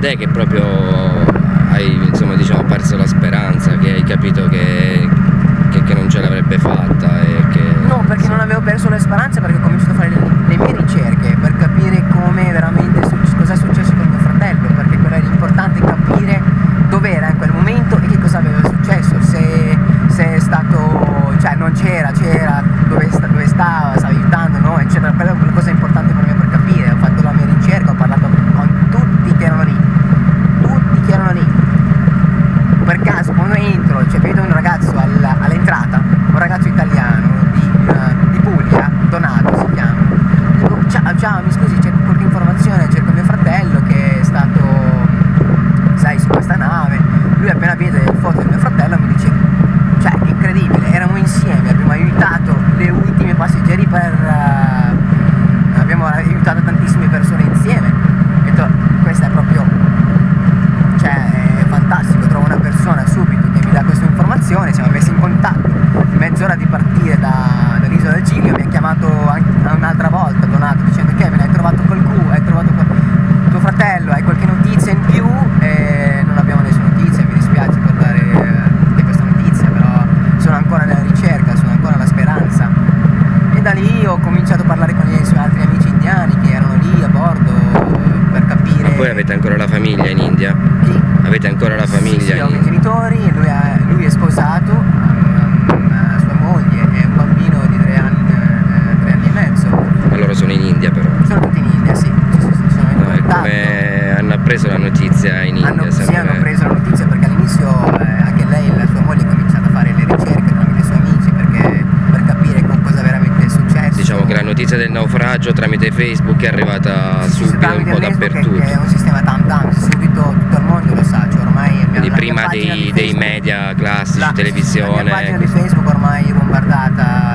quando è che proprio hai, insomma, diciamo, perso la speranza, che hai capito che non ce l'avrebbe fatta e che... No, perché non avevo perso la speranza, perché ho cominciato a fare le mie ricerche per capire come veramente cosa è successo con mio fratello, perché quello era importante, capire dove era in quel momento e che cosa aveva successo, se è stato, cioè non c'era, dove stava aiutando, no, eccetera. Quella è una cosa importante per me per capire. Ho fatto la mia ricerca, ho parlato con tutti che erano lì, per caso quando entro, cioè, vedo un ragazzo all'entrata, un ragazzo italiano di Puglia, Donato si chiama. Dico, ciao, mi scusi, c'è qualche informazione, cerco mio fratello che è stato, sai, su questa nave. Lui appena vede le foto del mio fratello mi dice, cioè, incredibile, eravamo insieme, abbiamo aiutato le ultime passeggeri abbiamo aiutato tantissime persone insieme. Ho detto, questa è proprio, cioè, è fantastico, trovo una persona subito che mi dà questa informazione, siamo messi in contatto. Mezz'ora di partire dall'isola del Giglio mi ha chiamato un'altra volta Donato dicendo, Kevin, hai trovato tuo fratello, hai qualche notizia in più? E non abbiamo nessuna notizia, mi dispiace per dare di questa notizia, però sono ancora nella ricerca, sono ancora alla speranza. E da lì ho cominciato a parlare con i suoi altri amici indiani che erano lì a bordo per capire. Ma voi avete ancora la famiglia in India? Chi? Avete ancora la famiglia? Sì, ho i miei genitori, lui è sposato, ha sua moglie e un bambino di 3 anni e mezzo. Ma loro sono in India però? Sono tutti in India, sì, sono in No, e contatto. come hanno appreso la notizia in India? Sì, hanno preso la notizia perché all'inizio anche lei, la sua moglie, ha cominciato a fare le ricerche tramite i suoi amici per capire cosa veramente è successo. Diciamo che la notizia del naufragio tramite Facebook è arrivata subito un po' dappertutto. È un sistema tam subito tutto il mondo lo sa, cioè ormai Quindi prima dei media classici, televisione. La mia pagina di Facebook ormai è bombardata